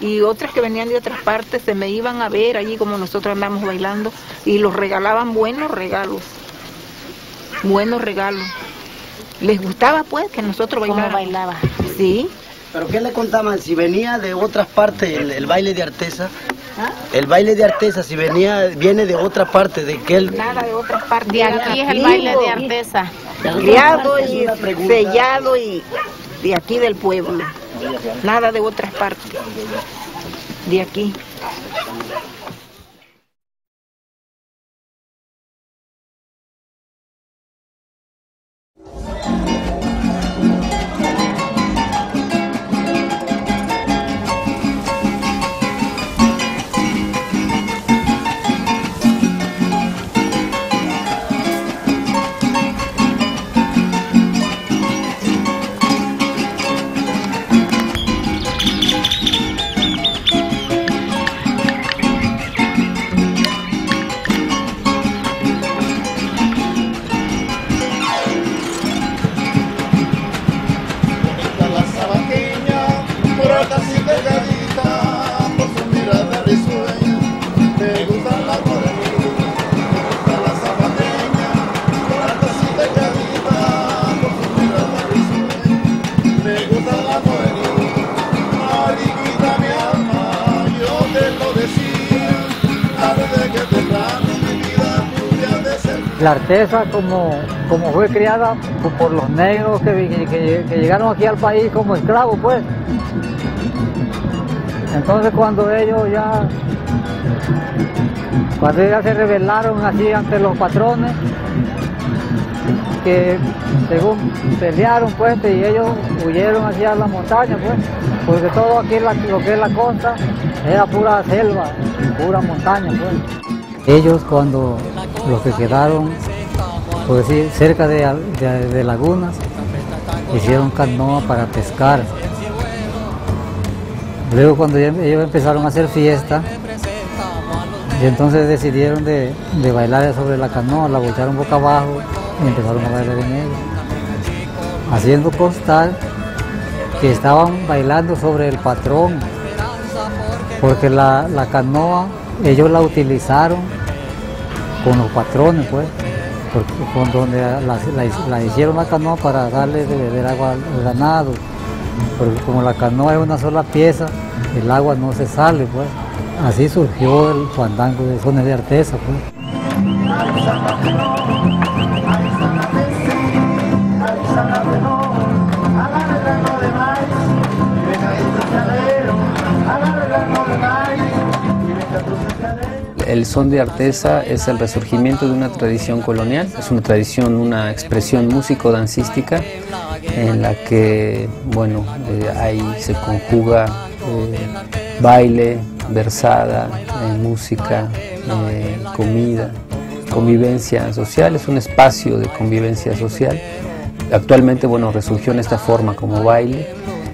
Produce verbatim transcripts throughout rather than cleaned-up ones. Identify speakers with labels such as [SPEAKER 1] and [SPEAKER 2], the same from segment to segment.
[SPEAKER 1] y otras que venían de otras partes se me iban a ver allí como nosotros andamos bailando y los regalaban buenos regalos, buenos regalos. Les gustaba pues que nosotros bailáramos.
[SPEAKER 2] ¿Cómo bailaba?
[SPEAKER 1] Sí.
[SPEAKER 3] ¿Pero qué le contaban? Si venía de otras partes el, el baile de Artesa,
[SPEAKER 1] ¿Ah?
[SPEAKER 3] el baile de Artesa, si venía, viene de otra parte, de qué él...
[SPEAKER 1] Nada de otras partes.
[SPEAKER 2] De aquí es el baile de Artesa.
[SPEAKER 1] Criado y sellado y de aquí del pueblo. Nada de otras partes. De aquí.
[SPEAKER 4] La Artesa, como, como fue criada por los negros que, que, que llegaron aquí al país como esclavos, pues. Entonces cuando ellos ya, cuando ellos se rebelaron así ante los patrones, que según pelearon pues, y ellos huyeron hacia la montaña, pues, porque todo aquí la, lo que es la costa era pura selva, pura montaña, pues. Ellos cuando los que quedaron, por decir, cerca de, de, de lagunas, hicieron canoa para pescar. Luego cuando ellos empezaron a hacer fiesta, y entonces decidieron de, de bailar sobre la canoa, la voltearon boca abajo y empezaron a bailar en ella, haciendo constar que estaban bailando sobre el patrón, porque la, la canoa ellos la utilizaron con los patrones, pues, porque, con donde la, la, la hicieron la canoa para darle de beber agua al ganado, porque como la canoa es una sola pieza, el agua no se sale, pues. Así surgió el fandango de Sones de Artesa, pues.
[SPEAKER 5] El son de Artesa es el resurgimiento de una tradición colonial, es una tradición, una expresión músico-dancística en la que, bueno, eh, ahí se conjuga eh, baile, versada, eh, música, eh, comida, convivencia social, es un espacio de convivencia social. Actualmente, bueno, resurgió en esta forma como baile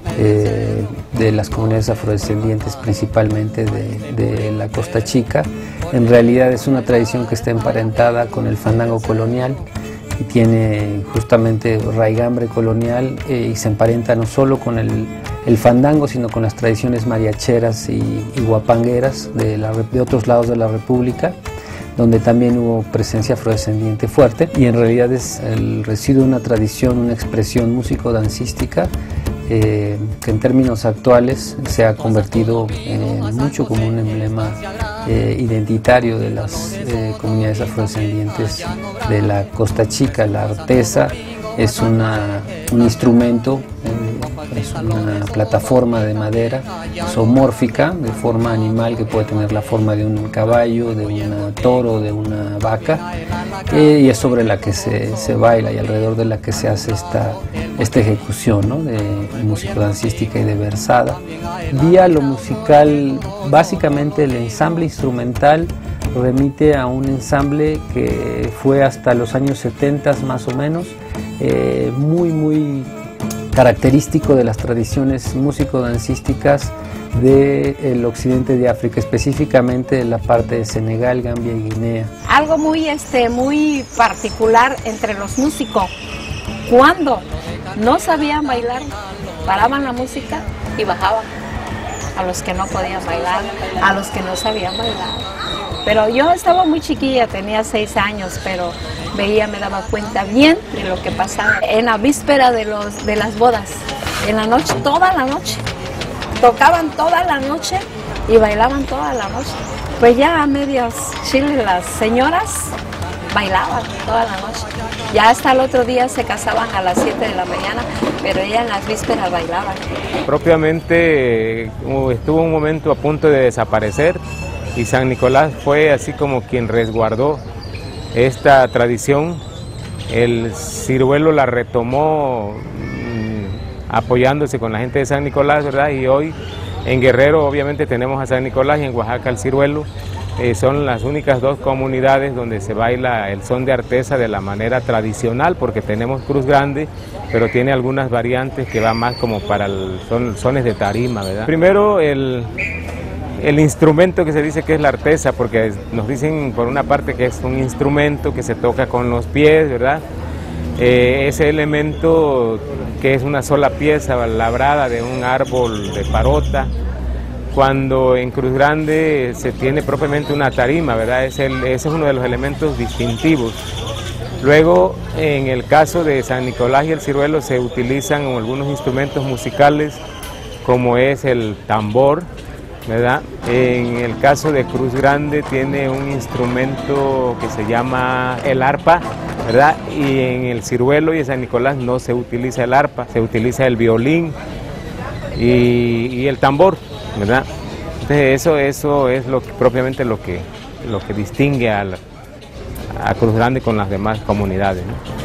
[SPEAKER 5] eh, de las comunidades afrodescendientes, principalmente de, de la Costa Chica. En realidad es una tradición que está emparentada con el fandango colonial y tiene justamente raigambre colonial eh, y se emparenta no solo con el, el fandango, sino con las tradiciones mariacheras y, y guapangueras de, la, de otros lados de la República, donde también hubo presencia afrodescendiente fuerte, y en realidad es el residuo de una tradición, una expresión músico-dancística eh, que en términos actuales se ha convertido eh, mucho como un emblema eh, identitario de las eh, comunidades afrodescendientes de la Costa Chica. La artesa es una, un instrumento, eh, es una plataforma de madera zoomórfica, de forma animal, que puede tener la forma de un caballo, de un toro, de una vaca, eh, y es sobre la que se, se baila y alrededor de la que se hace esta, esta ejecución, ¿no?, de músico-dancística y de versada. Vía lo musical, básicamente el ensamble instrumental remite a un ensamble que fue hasta los años setenta más o menos, eh, muy muy característico de las tradiciones músico-dancísticas del occidente de África, específicamente de la parte de Senegal, Gambia y Guinea.
[SPEAKER 2] Algo muy, este, muy particular entre los músicos, cuando no sabían bailar, paraban la música y bajaban. a los que no podían bailar, a los que no sabían bailar. Pero yo estaba muy chiquilla, tenía seis años, pero veía, me daba cuenta bien de lo que pasaba. En la víspera de, los, de las bodas, en la noche, toda la noche, tocaban toda la noche y bailaban toda la noche. Pues ya a medias chile las señoras bailaban toda la noche. Ya hasta el otro día se casaban a las siete de la mañana, pero ellas en las vísperas bailaban.
[SPEAKER 6] Propiamente estuvo un momento a punto de desaparecer y San Nicolás fue así como quien resguardó esta tradición. El ciruelo la retomó mmm, apoyándose con la gente de San Nicolás, ¿verdad? Y hoy en Guerrero obviamente tenemos a San Nicolás y en Oaxaca el ciruelo. Eh, son las únicas dos comunidades donde se baila el son de Artesa de la manera tradicional, porque tenemos Cruz Grande, pero tiene algunas variantes que van más como para el son, sones de tarima, ¿verdad? Primero el, el instrumento que se dice que es la artesa, porque nos dicen por una parte que es un instrumento que se toca con los pies, ¿verdad? Eh, ese elemento que es una sola pieza labrada de un árbol de parota. Cuando en Cruz Grande se tiene propiamente una tarima, ¿verdad? Es el, ese es uno de los elementos distintivos. Luego, en el caso de San Nicolás y el ciruelo se utilizan algunos instrumentos musicales, como es el tambor, ¿verdad? En el caso de Cruz Grande tiene un instrumento que se llama el arpa, ¿verdad? Y en el ciruelo y en San Nicolás no se utiliza el arpa, se utiliza el violín y, y el tambor, ¿verdad? Entonces eso, eso es lo que, propiamente lo que, lo que distingue a, la, a Cruz Grande con las demás comunidades, ¿no?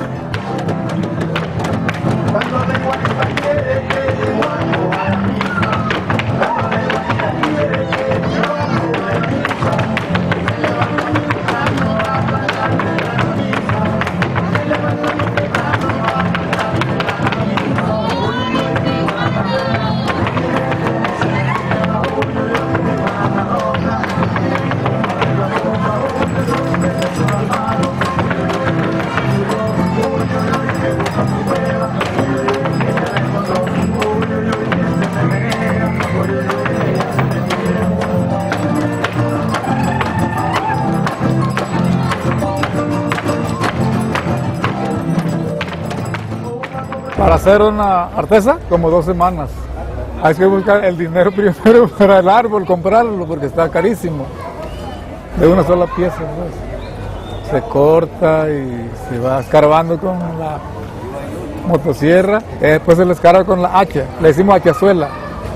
[SPEAKER 7] Para hacer una artesa, como dos semanas. Hay que buscar el dinero primero para el árbol, comprarlo, porque está carísimo. De una sola pieza, pues. Se corta y se va escarbando con la motosierra. Y después se le escarba con la hacha, le decimos hachazuela.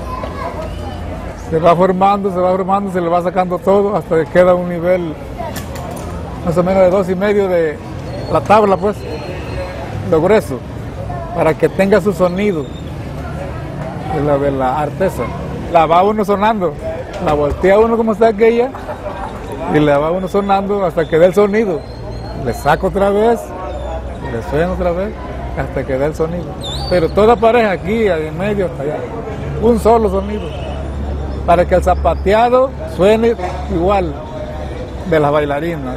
[SPEAKER 7] Se va formando, se va formando, se le va sacando todo hasta que queda un nivel más o menos de dos y medio de la tabla, pues, lo grueso, para que tenga su sonido de la, de la artesa. La va uno sonando, la voltea uno como está aquella y la va uno sonando hasta que dé el sonido. Le saco otra vez, le suena otra vez hasta que dé el sonido. Pero toda pareja aquí, en medio, hasta allá, un solo sonido, para que el zapateado suene igual de las bailarinas.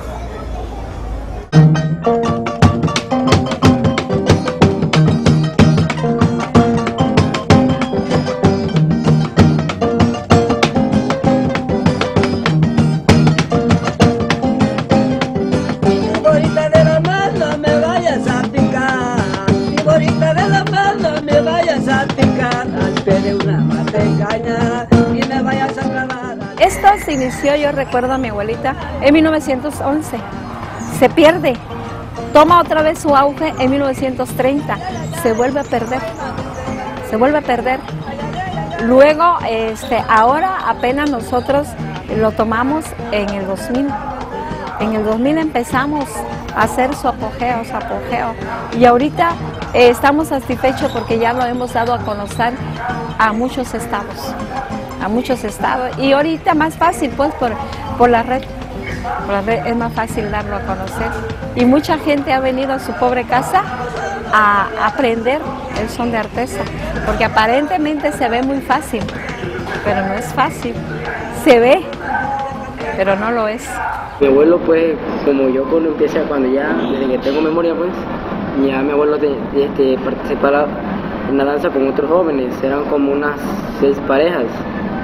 [SPEAKER 2] Esto se inició, yo recuerdo a mi abuelita, en mil novecientos once. Se pierde, toma otra vez su auge en mil novecientos treinta, se vuelve a perder, se vuelve a perder. Luego, este, ahora apenas nosotros lo tomamos en el dos mil. En el dos mil empezamos a hacer su apogeo, su apogeo. Y ahorita eh, estamos satisfechos porque ya lo hemos dado a conocer a muchos estados. a muchos estados y ahorita más fácil pues por, por la red, por la red es más fácil darlo a conocer y mucha gente ha venido a su pobre casa a aprender el son de Artesa, porque aparentemente se ve muy fácil, pero no es fácil, se ve, pero no lo es.
[SPEAKER 8] Mi abuelo pues, como yo cuando empieza, cuando ya, desde que tengo memoria pues, ya mi abuelo de, de, de participaba en la danza con otros jóvenes, eran como unas seis parejas.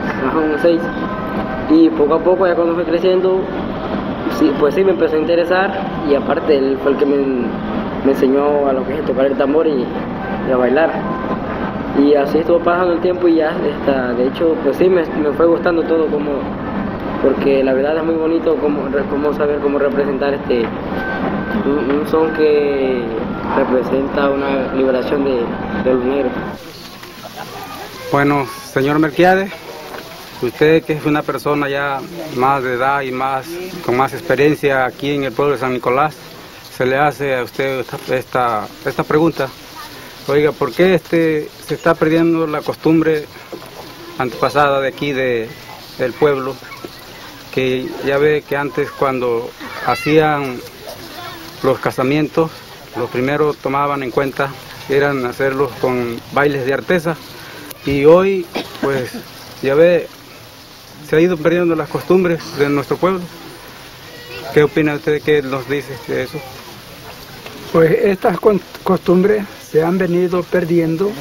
[SPEAKER 8] ajá, unos seis. Y poco a poco, ya cuando fui creciendo, sí, pues sí me empezó a interesar, y aparte él fue el que me, me enseñó a lo que es tocar el tambor y, y a bailar. Y así estuvo pasando el tiempo y ya, está, de hecho, pues sí, me, me fue gustando todo, como, porque la verdad es muy bonito como, como saber cómo representar este un, un son que representa una liberación de, de los negros.
[SPEAKER 9] Bueno, señor Melquiades, usted que es una persona ya más de edad y más con más experiencia aquí en el pueblo de San Nicolás, se le hace a usted esta, esta, esta pregunta. Oiga, ¿por qué este, se está perdiendo la costumbre antepasada de aquí de, del pueblo? Que ya ve que antes cuando hacían los casamientos, los primeros tomaban en cuenta eran hacerlos con bailes de artesa, y hoy pues ya ve se ha ido perdiendo las costumbres de nuestro pueblo. ¿Qué opina usted? ¿Qué nos dice de eso?
[SPEAKER 10] Pues estas costumbres se han venido perdiendo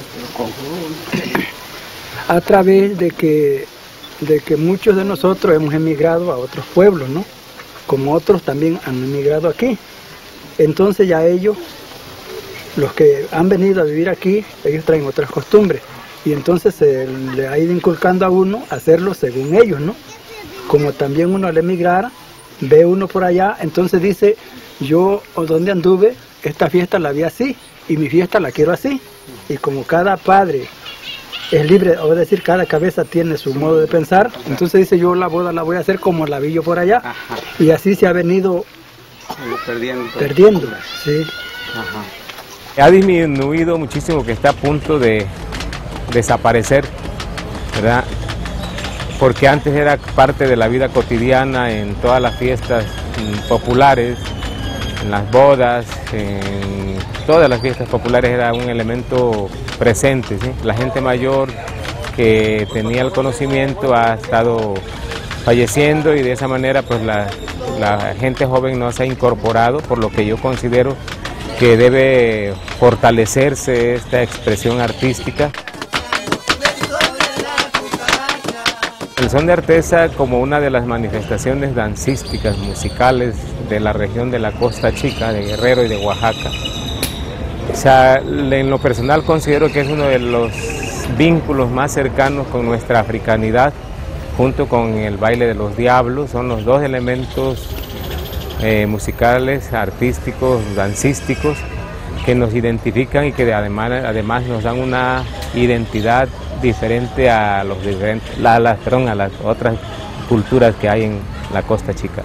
[SPEAKER 10] a través de que, de que muchos de nosotros hemos emigrado a otros pueblos, ¿no? Como otros también han emigrado aquí. Entonces ya ellos, los que han venido a vivir aquí, ellos traen otras costumbres. Y entonces se le ha ido inculcando a uno hacerlo según ellos, ¿no? Como también uno al emigrar, ve uno por allá, entonces dice, yo donde anduve, esta fiesta la vi así, y mi fiesta la quiero así. Y como cada padre es libre, o decir, cada cabeza tiene su modo de pensar, entonces dice, yo la boda la voy a hacer como la vi yo por allá. Ajá. Y así se ha venido
[SPEAKER 9] perdiendo.
[SPEAKER 10] Perdiendo, sí.
[SPEAKER 6] Ajá. Ha disminuido muchísimo, que está a punto de desaparecer, ¿verdad? Porque antes era parte de la vida cotidiana en todas las fiestas populares, en las bodas, en todas las fiestas populares era un elemento presente, ¿sí? La gente mayor que tenía el conocimiento ha estado falleciendo, y de esa manera pues la, la gente joven no se ha incorporado, por lo que yo considero que debe fortalecerse esta expresión artística. El son de Artesa, como una de las manifestaciones dancísticas musicales de la región de la Costa Chica, de Guerrero y de Oaxaca, o sea, en lo personal considero que es uno de los vínculos más cercanos con nuestra africanidad, junto con el baile de los diablos. Son los dos elementos eh, musicales, artísticos, dancísticos, que nos identifican y que además, además nos dan una identidad diferente a los diferentes, la, la, perdón, a las otras culturas que hay en la Costa Chica.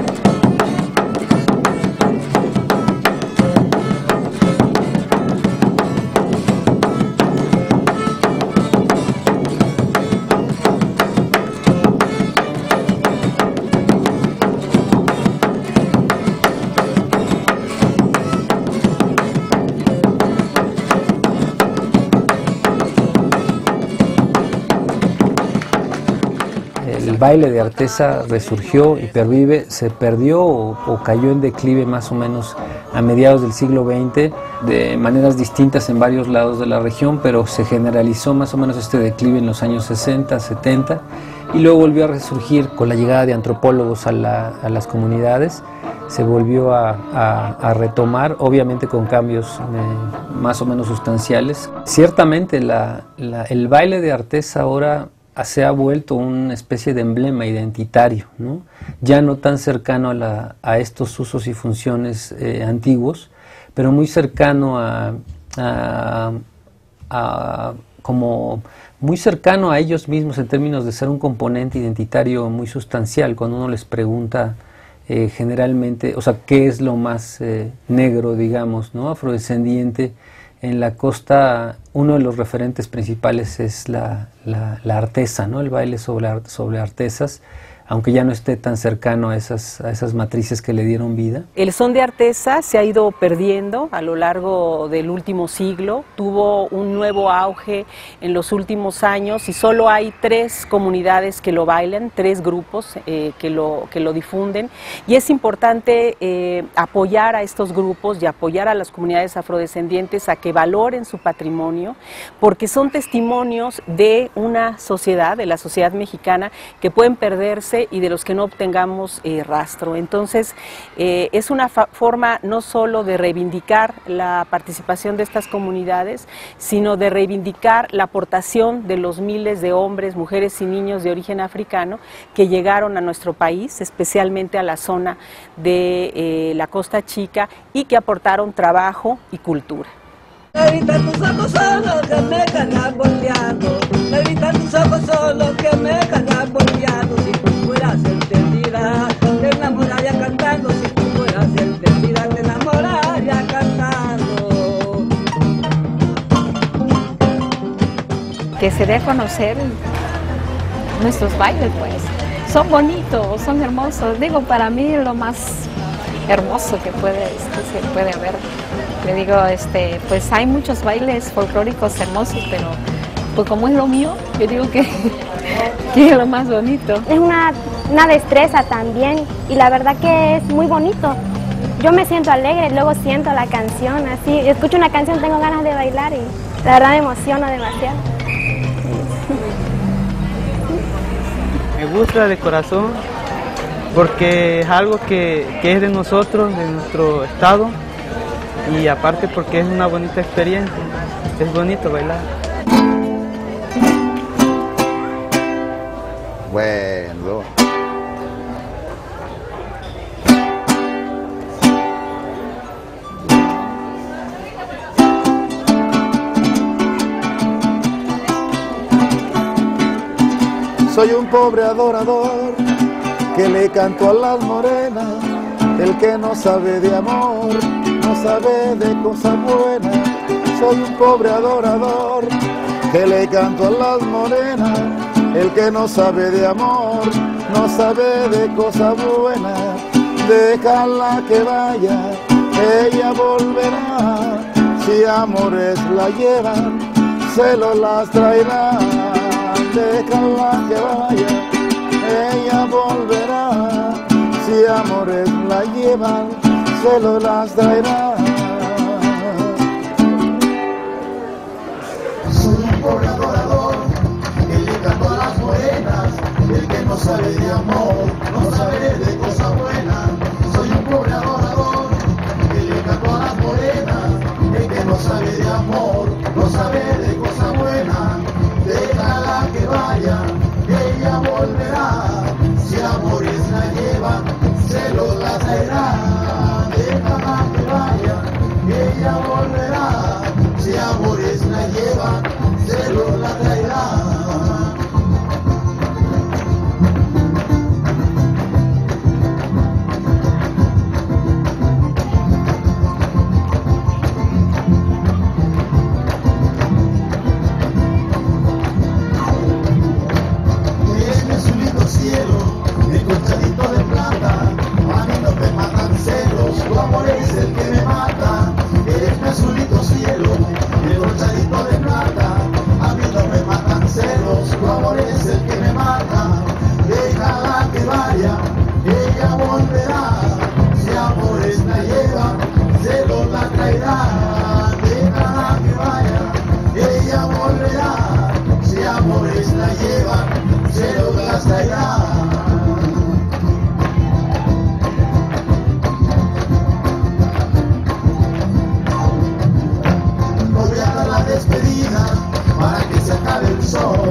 [SPEAKER 5] El baile de Artesa resurgió y pervive, se perdió o, o cayó en declive más o menos a mediados del siglo veinte, de maneras distintas en varios lados de la región, pero se generalizó más o menos este declive en los años sesenta, setenta, y luego volvió a resurgir con la llegada de antropólogos a, la, a las comunidades. Se volvió a, a, a retomar, obviamente con cambios eh, más o menos sustanciales. Ciertamente la, la, el baile de Artesa ahora se ha vuelto una especie de emblema identitario, ¿no? Ya no tan cercano a, la, a estos usos y funciones eh, antiguos, pero muy cercano a, a, a, como muy cercano a ellos mismos en términos de ser un componente identitario muy sustancial. Cuando uno les pregunta eh, generalmente, o sea, ¿qué es lo más eh, negro, digamos, ¿no? Afrodescendiente? En la costa, uno de los referentes principales es la, la, la artesa, ¿no? El baile sobre, sobre artesas. aunque ya no esté tan cercano a esas, a esas matrices que le dieron vida?
[SPEAKER 11] El son de Artesa se ha ido perdiendo a lo largo del último siglo, tuvo un nuevo auge en los últimos años y solo hay tres comunidades que lo bailan, tres grupos eh, que, lo, que lo difunden, y es importante eh, apoyar a estos grupos y apoyar a las comunidades afrodescendientes a que valoren su patrimonio, porque son testimonios de una sociedad, de la sociedad mexicana, que pueden perderse y de los que no obtengamos eh, rastro. Entonces, eh, es una forma no solo de reivindicar la participación de estas comunidades, sino de reivindicar la aportación de los miles de hombres, mujeres y niños de origen africano que llegaron a nuestro país, especialmente a la zona de eh, la Costa Chica, y que aportaron trabajo y cultura.
[SPEAKER 12] Evita tus ojos solos que me cañan volteando, evita tus ojos solos que me cañan volteando. Si tú fueras entendida, te enamoraría cantando. Si tú fueras entendida, te enamoraría cantando.
[SPEAKER 2] Que se dé a conocer nuestros bailes, pues. Son bonitos, son hermosos. Digo, para mí lo más hermoso que puede, que se puede haber. Le digo, este, pues hay muchos bailes folclóricos hermosos, pero pues como es lo mío, yo digo que, que es lo más bonito.
[SPEAKER 13] Es una, una destreza también y la verdad que es muy bonito. Yo me siento alegre, luego siento la canción, así, escucho una canción, tengo ganas de bailar y la verdad me emociono demasiado.
[SPEAKER 14] Me gusta de corazón porque es algo que, que es de nosotros, de nuestro estado. Y aparte porque es una bonita experiencia, es bonito bailar.
[SPEAKER 15] Bueno. Soy un pobre adorador que le canto a las morenas, el que no sabe de amor, no sabe de cosas buenas. Soy un pobre adorador que le canto a las morenas, el que no sabe de amor, no sabe de cosas buenas. Déjala que vaya, ella volverá. Si amores la llevan, celos las traerá. Déjala que vaya, ella volverá. Si amores la llevan, celos las traerá. Soy un pobre adorador que le canto a las morenas, el que no sabe de amor, no sabe de cosas buenas. Soy un pobre adorador que le canto a las morenas, el que no sabe de amor, no sabe de cosas buenas. Déjala que vaya, ella volverá. Si amores la llevan, celos la traerá. Déjala que vaya, ella volverá. Si amores la llevan, celos la traerá. Voy a dar la despedida para que se acabe el sol.